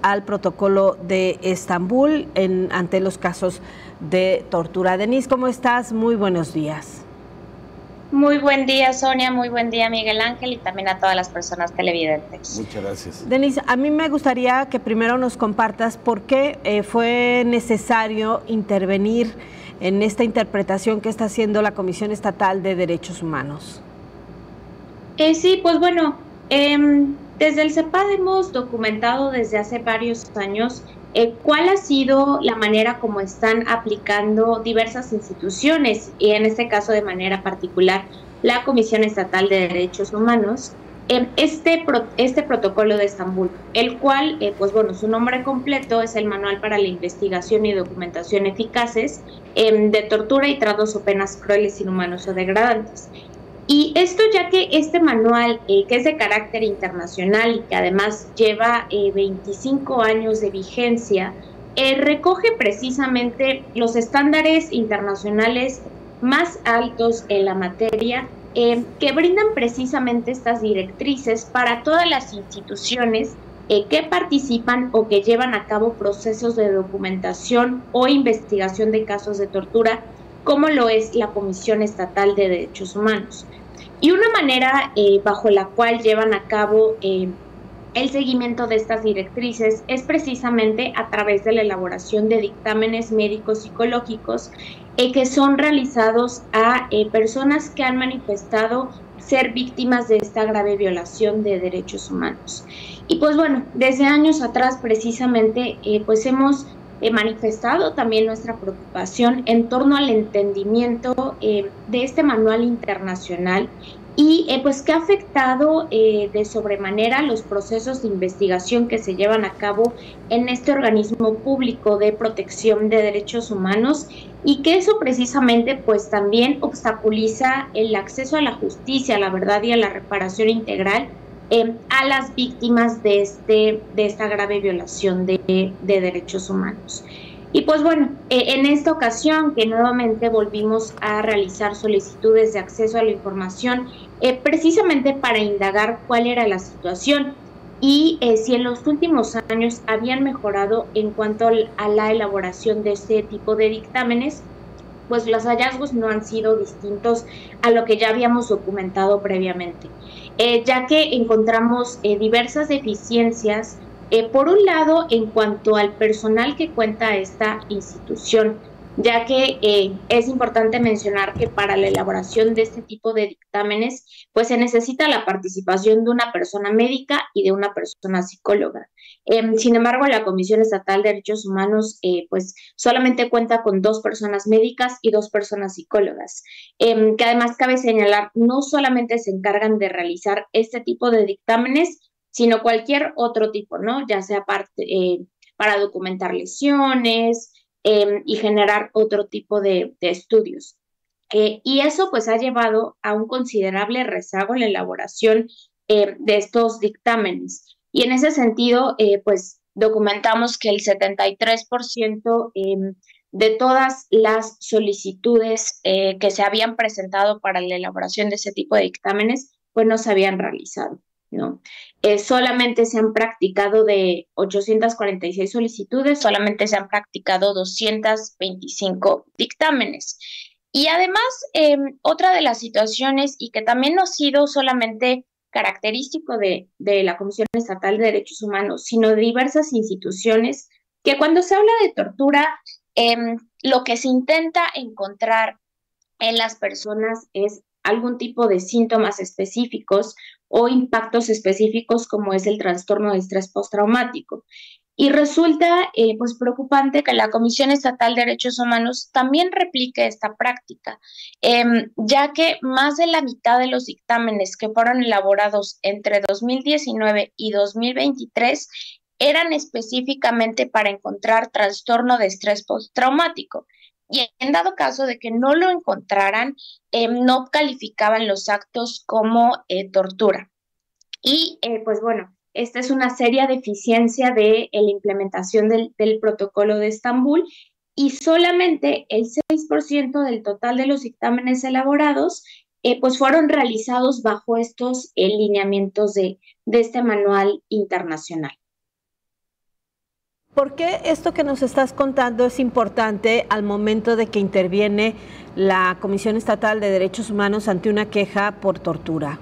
al protocolo de Estambul ante los casos de tortura. Denise, ¿cómo estás? Muy buenos días. Muy buen día, Sonia, muy buen día, Miguel Ángel, y también a todas las personas televidentes. Muchas gracias. Denise, a mí me gustaría que primero nos compartas por qué fue necesario intervenir en esta interpretación que está haciendo la Comisión Estatal de Derechos Humanos. Sí, pues bueno, desde el CEPAD hemos documentado desde hace varios años cuál ha sido la manera como están aplicando diversas instituciones, y en este caso de manera particular la Comisión Estatal de Derechos Humanos, este protocolo de Estambul, el cual, pues bueno, su nombre completo es el Manual para la Investigación y Documentación Eficaces de Tortura y Tratos o Penas Crueles, Inhumanos o Degradantes. Y esto ya que este manual, que es de carácter internacional y que además lleva 25 años de vigencia, recoge precisamente los estándares internacionales más altos en la materia, que brindan precisamente estas directrices para todas las instituciones que participan o que llevan a cabo procesos de documentación o investigación de casos de tortura, como lo es la Comisión Estatal de Derechos Humanos. Y una manera bajo la cual llevan a cabo el seguimiento de estas directrices es precisamente a través de la elaboración de dictámenes médicos psicológicos que son realizados a personas que han manifestado ser víctimas de esta grave violación de derechos humanos. Y pues bueno, desde años atrás precisamente pues hemos manifestado también nuestra preocupación en torno al entendimiento de este manual internacional y pues que ha afectado de sobremanera los procesos de investigación que se llevan a cabo en este organismo público de protección de derechos humanos, y que eso precisamente pues también obstaculiza el acceso a la justicia, a la verdad y a la reparación integral a las víctimas de esta grave violación de derechos humanos. Y pues bueno, en esta ocasión que nuevamente volvimos a realizar solicitudes de acceso a la información, precisamente para indagar cuál era la situación y si en los últimos años habían mejorado en cuanto a la elaboración de este tipo de dictámenes, pues los hallazgos no han sido distintos a lo que ya habíamos documentado previamente, ya que encontramos diversas deficiencias, por un lado, en cuanto al personal que cuenta esta institución, ya que es importante mencionar que para la elaboración de este tipo de dictámenes, pues se necesita la participación de una persona médica y de una persona psicóloga. Sin embargo, la Comisión Estatal de Derechos Humanos pues solamente cuenta con 2 personas médicas y 2 personas psicólogas, que además cabe señalar, no solamente se encargan de realizar este tipo de dictámenes, sino cualquier otro tipo, ¿no? Ya sea para documentar lesiones y generar otro tipo de estudios. Y eso pues ha llevado a un considerable rezago en la elaboración de estos dictámenes. Y en ese sentido, pues documentamos que el 73% de todas las solicitudes que se habían presentado para la elaboración de ese tipo de dictámenes, pues no se habían realizado, ¿no? Solamente se han practicado de 846 solicitudes, solamente se han practicado 225 dictámenes. Y además, otra de las situaciones, y que también no ha sido solamente característico de la Comisión Estatal de Derechos Humanos, sino de diversas instituciones, que cuando se habla de tortura, lo que se intenta encontrar en las personas es algún tipo de síntomas específicos o impactos específicos, como es el trastorno de estrés postraumático. Y resulta pues preocupante que la Comisión Estatal de Derechos Humanos también replique esta práctica, ya que más de la mitad de los dictámenes que fueron elaborados entre 2019 y 2023 eran específicamente para encontrar trastorno de estrés postraumático. Y en dado caso de que no lo encontraran, no calificaban los actos como tortura. Y pues bueno, esta es una seria deficiencia de la implementación del protocolo de Estambul, y solamente el 6% del total de los dictámenes elaborados pues fueron realizados bajo estos lineamientos de este manual internacional. ¿Por qué esto que nos estás contando es importante al momento de que interviene la Comisión Estatal de Derechos Humanos ante una queja por tortura?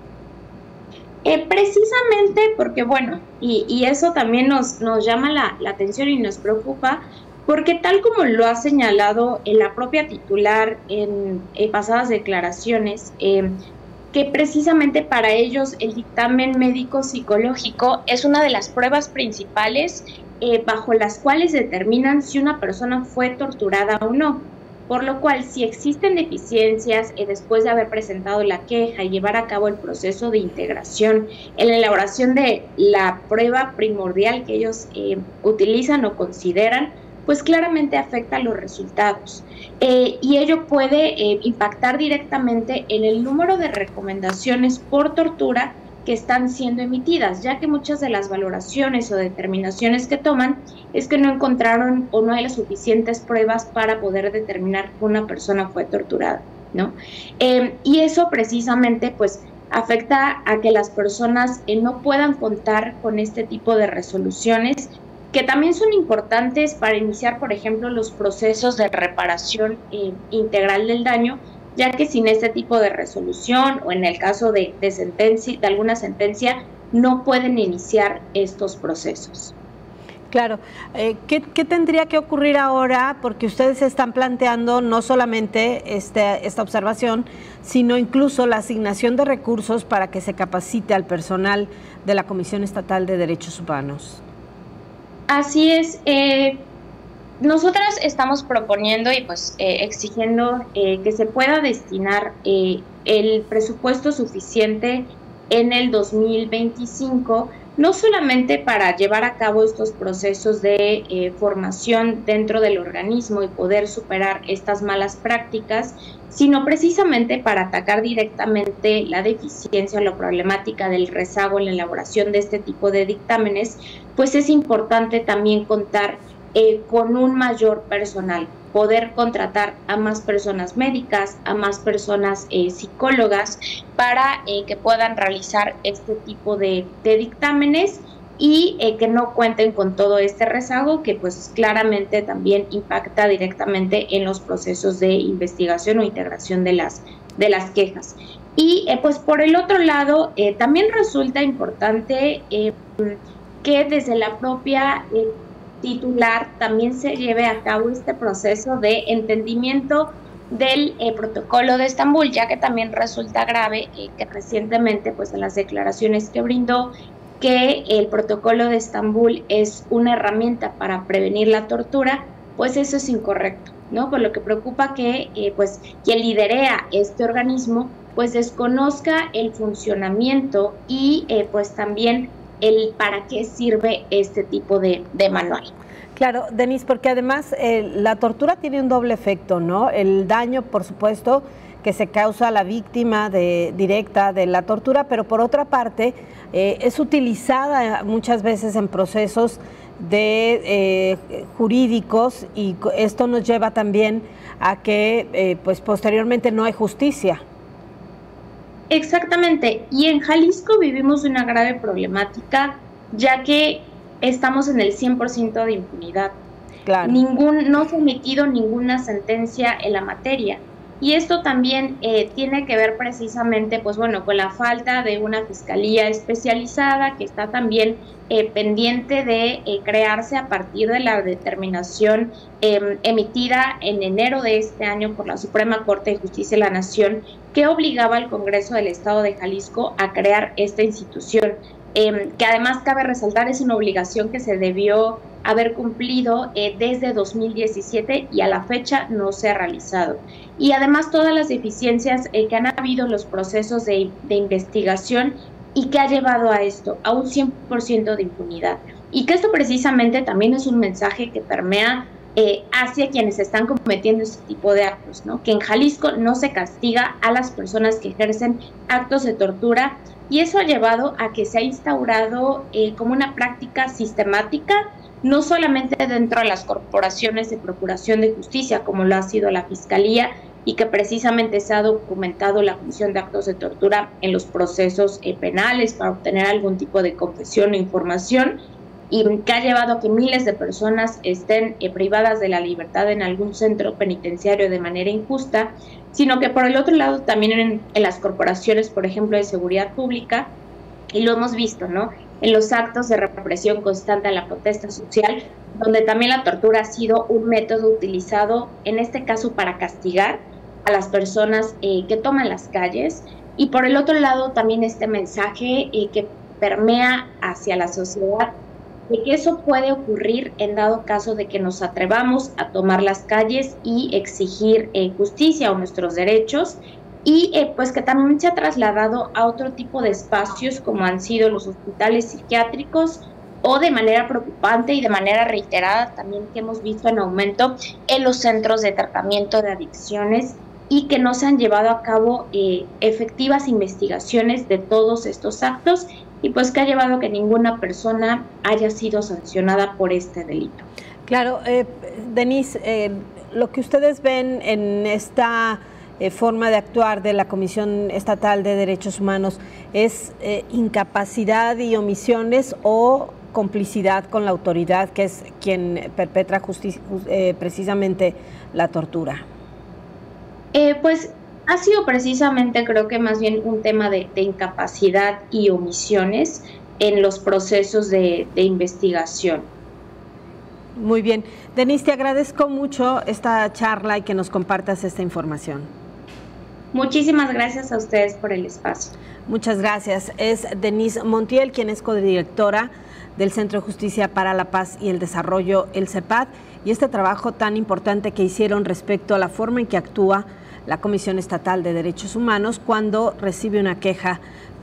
Precisamente porque, bueno, y eso también nos llama la atención y nos preocupa, porque tal como lo ha señalado la propia titular en pasadas declaraciones, que precisamente para ellos el dictamen médico psicológico es una de las pruebas principales bajo las cuales determinan si una persona fue torturada o no. Por lo cual, si existen deficiencias después de haber presentado la queja y llevar a cabo el proceso de integración en la elaboración de la prueba primordial que ellos utilizan o consideran, pues claramente afecta los resultados. Y ello puede impactar directamente en el número de recomendaciones por tortura que están siendo emitidas, ya que muchas de las valoraciones o determinaciones que toman es que no encontraron o no hay las suficientes pruebas para poder determinar que una persona fue torturada, ¿no? Y eso precisamente pues afecta a que las personas no puedan contar con este tipo de resoluciones, que también son importantes para iniciar, por ejemplo, los procesos de reparación integral del daño, ya que sin este tipo de resolución o en el caso de alguna sentencia, no pueden iniciar estos procesos. Claro. ¿Qué tendría que ocurrir ahora? Porque ustedes están planteando no solamente esta observación, sino incluso la asignación de recursos para que se capacite al personal de la Comisión Estatal de Derechos Humanos. Así es. Nosotras estamos proponiendo y pues exigiendo que se pueda destinar el presupuesto suficiente en el 2025, no solamente para llevar a cabo estos procesos de formación dentro del organismo y poder superar estas malas prácticas, sino precisamente para atacar directamente la deficiencia o la problemática del rezago en la elaboración de este tipo de dictámenes, pues es importante también contar con un mayor personal, poder contratar a más personas médicas, a más personas psicólogas para que puedan realizar este tipo de dictámenes y que no cuenten con todo este rezago que pues claramente también impacta directamente en los procesos de investigación o integración de las quejas. Y pues por el otro lado, también resulta importante que desde la propia titular también se lleve a cabo este proceso de entendimiento del protocolo de Estambul, ya que también resulta grave que recientemente, pues en las declaraciones que brindó, que el protocolo de Estambul es una herramienta para prevenir la tortura, pues eso es incorrecto, ¿no? Por lo que preocupa que pues quien liderea este organismo pues desconozca el funcionamiento y pues también el para qué sirve este tipo de manual. Claro, Denise, porque además la tortura tiene un doble efecto, ¿no? El daño, por supuesto, que se causa a la víctima directa de la tortura, pero por otra parte es utilizada muchas veces en procesos jurídicos y esto nos lleva también a que pues posteriormente no hay justicia. Exactamente, y en Jalisco vivimos una grave problemática, ya que estamos en el 100% de impunidad. Claro. No se ha emitido ninguna sentencia en la materia. Y esto también tiene que ver precisamente, pues bueno, con la falta de una fiscalía especializada que está también pendiente de crearse a partir de la determinación emitida en enero de este año por la Suprema Corte de Justicia de la Nación, que obligaba al Congreso del Estado de Jalisco a crear esta institución, que además cabe resaltar es una obligación que se debió haber cumplido desde 2017 y a la fecha no se ha realizado. Y además todas las deficiencias que han habido en los procesos de investigación y que ha llevado a esto, a un 100% de impunidad. Y que esto precisamente también es un mensaje que permea hacia quienes están cometiendo este tipo de actos, ¿no? Que en Jalisco no se castiga a las personas que ejercen actos de tortura y eso ha llevado a que se ha instaurado como una práctica sistemática, no solamente dentro de las corporaciones de procuración de justicia, como lo ha sido la Fiscalía, y que precisamente se ha documentado la comisión de actos de tortura en los procesos penales para obtener algún tipo de confesión o información, y que ha llevado a que miles de personas estén privadas de la libertad en algún centro penitenciario de manera injusta, sino que por el otro lado también en las corporaciones, por ejemplo, de seguridad pública, y lo hemos visto, ¿no?, en los actos de represión constante a la protesta social, donde también la tortura ha sido un método utilizado, en este caso, para castigar a las personas que toman las calles. Y por el otro lado también este mensaje que permea hacia la sociedad de que eso puede ocurrir en dado caso de que nos atrevamos a tomar las calles y exigir justicia o nuestros derechos, y pues que también se ha trasladado a otro tipo de espacios como han sido los hospitales psiquiátricos, o de manera preocupante y de manera reiterada también que hemos visto en aumento en los centros de tratamiento de adicciones, y que no se han llevado a cabo efectivas investigaciones de todos estos actos, y pues que ha llevado a que ninguna persona haya sido sancionada por este delito. Claro, Denise, lo que ustedes ven en esta forma de actuar de la Comisión Estatal de Derechos Humanos es incapacidad y omisiones o complicidad con la autoridad, que es quien perpetra precisamente la tortura. Pues ha sido precisamente, creo que más bien un tema de incapacidad y omisiones en los procesos de investigación. Muy bien. Denise, te agradezco mucho esta charla y que nos compartas esta información. Muchísimas gracias a ustedes por el espacio. Muchas gracias. Es Denise Montiel, quien es codirectora del Centro de Justicia para la Paz y el Desarrollo, el CEPAD, y este trabajo tan importante que hicieron respecto a la forma en que actúa la Comisión Estatal de Derechos Humanos cuando recibe una queja